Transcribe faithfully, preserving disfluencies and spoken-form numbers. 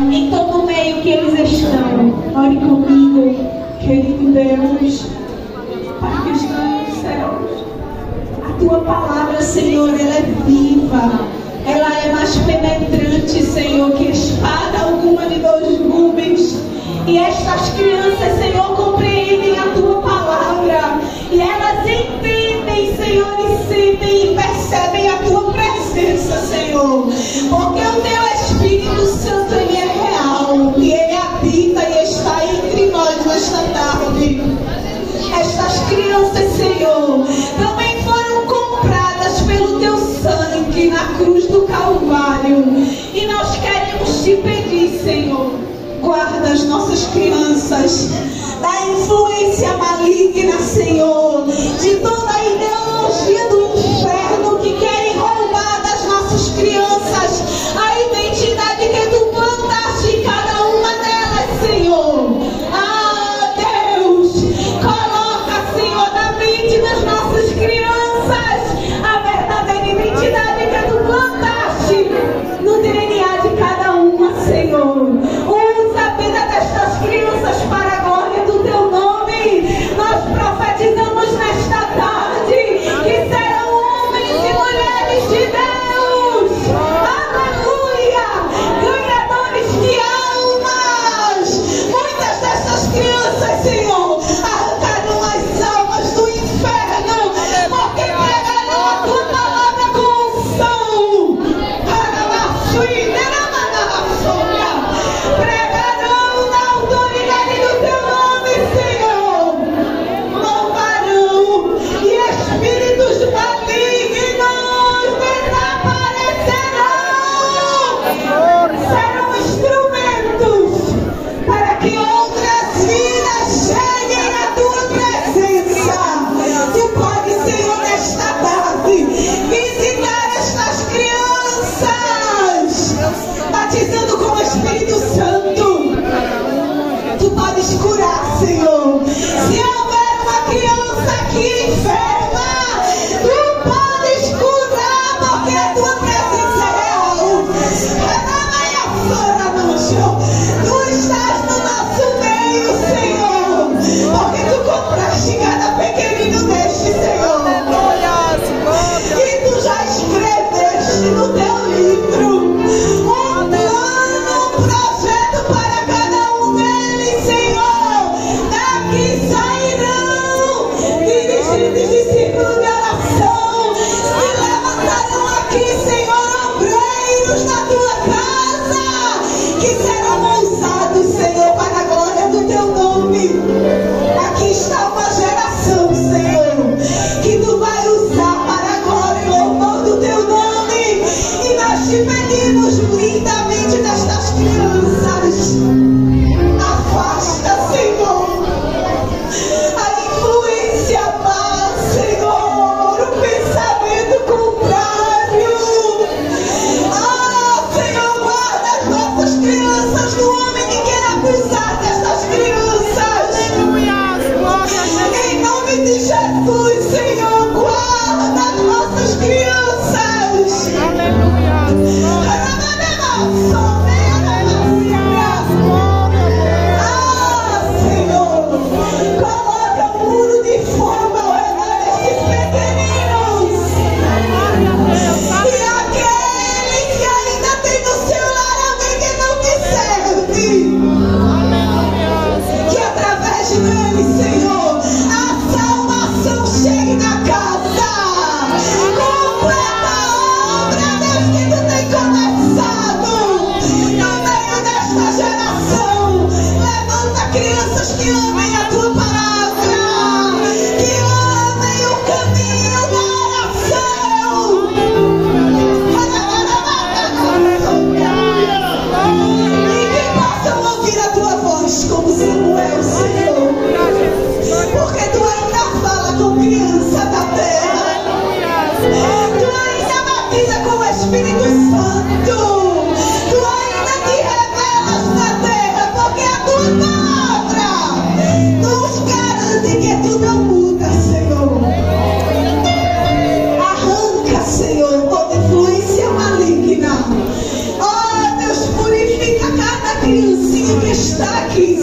em todo o meio que eles estão. Ore comigo, querido Deus, para que estamos nos céus. A tua palavra, Senhor, ela é viva, ela é mais penetrante, Senhor, que espada alguma de dois gumes. E estas crianças, Senhor, compreendem a tua palavra, e elas entendem, Senhor, e sentem e percebem a tua presença, Senhor, porque o teu Espírito Santo, ele é real, e ele habita e está entre nós nesta tarde. Estas crianças, Senhor, também foram compradas pelo teu sangue na cruz do Calvário, e nós queremos te pedir, Senhor, guarda as nossas crianças da influência maligna, Senhor, de toda a ideologia do inferno que querem roubar das nossas crianças a identidade que tu plantaste em cada uma delas, Senhor. Ah, Deus, coloca, Senhor, na mente das nossas crianças a verdadeira identidade que tu plantaste no D N A de cada uma, Senhor. Usa a vida destas crianças para a glória do teu nome. Nós profetizamos nesta tarde que serão homens e mulheres de Deus. Aleluia! Ganhadores de almas. Muitas dessas crianças, Senhor, arrancaram as almas do inferno, porque pregaram a tua palavra com unção. Pregarão na autoridade do teu nome, Senhor. Louvarão, e espíritos malignos desaparecerão. Serão instrumentos para que outras vidas cheguem à tua presença. Tu podes, Senhor, nesta tarde, visitar estas crianças, batizando com o Espírito Santo. Tu podes curar, Senhor. Se houver uma criança aqui enferma, tu podes curar, porque a tua presença é real. Tu estás no nosso meio, Senhor, porque tu compraste cada pequenino deste, Senhor, e tu já escreveste no teu livro um plano, um projeto para cada um deles, Senhor. Daqui sairão dirigentes, discípulos de oração, se levantarão aqui, Senhor, obreiros na tua casa, que serão usados, Senhor, para a glória do teu nome. Aqui está uma geração, Senhor, que tu vai usar para a glória e louvor do teu nome. E nós te pedimos lindamente destas crianças. Afasta, Senhor, a influência má, Senhor, o pensamento contrário. Ah, Senhor, guarda as nossas crianças do homem que quer abusar destas crianças. Em nome de Jesus, Senhor, guarda as nossas crianças. Aleluia. E aquele que ainda tem no seu lar alguém que não te serve, está aqui,